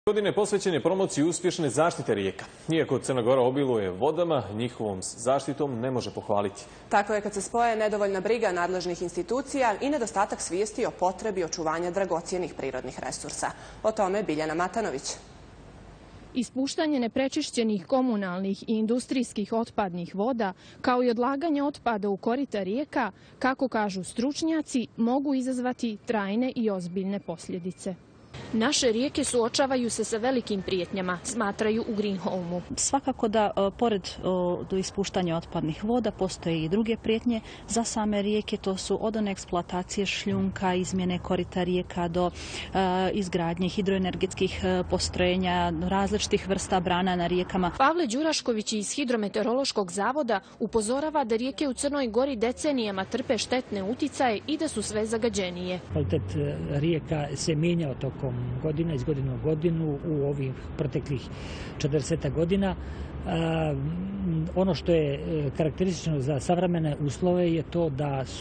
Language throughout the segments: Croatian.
Godine posvećen je promociji uspješne zaštite rijeka. Iako Crna Gora obiluje vodama, njihovom zaštitom ne može pohvaliti. Tako je kad se spoje nedovoljna briga nadležnih institucija i nedostatak svijesti o potrebi očuvanja dragocjenih prirodnih resursa. O tome Biljana Matanović. Ispuštanje neprečišćenih komunalnih i industrijskih otpadnih voda, kao i odlaganje otpada u korita rijeka, kako kažu stručnjaci, mogu izazvati trajne i ozbiljne posljedice. Naše rijeke suočavaju se sa velikim prijetnjama, smatraju u Green Home-u. Svakako da pored do ispuštanja otpadnih voda postoje i druge prijetnje za same rijeke. To su od one eksploatacije šljunka, izmjene korita rijeka do izgradnje hidroenergetskih postrojenja, različitih vrsta brana na rijekama. Pavle Đurašković iz Hidrometeorološkog zavoda upozorava da rijeke u Crnoj Gori decenijama trpe štetne uticaje i da su sve zagađenije. Kvalitet rijeka se mijenjao tokom godina, iz godine u godinu, u ovih proteklih 40 godina. Ono što je karakteristično za savremene uslove je to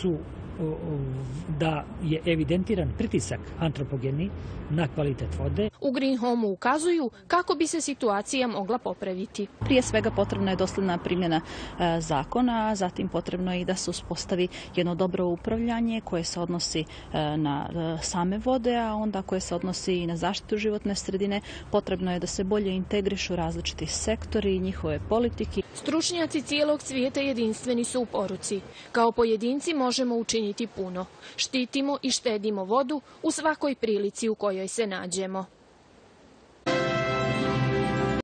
da je evidentiran pritisak antropogeni na kvalitet vode. U Green Home-u ukazuju kako bi se situacija mogla popraviti. Prije svega potrebna je dosljedna primjena zakona, a zatim potrebno je i da se uspostavi jedno dobro upravljanje koje se odnosi na same vode, a onda koje se odnosi i na zaštitu životne sredine. Potrebno je da se bolje integrišu različiti sektori i njihove politike. Stručnjaci cijelog svijeta jedinstveni su u poruci. Kao pojedinci možemo učiniti puno. Štitimo i štedimo vodu u svakoj prilici u kojoj se nađemo.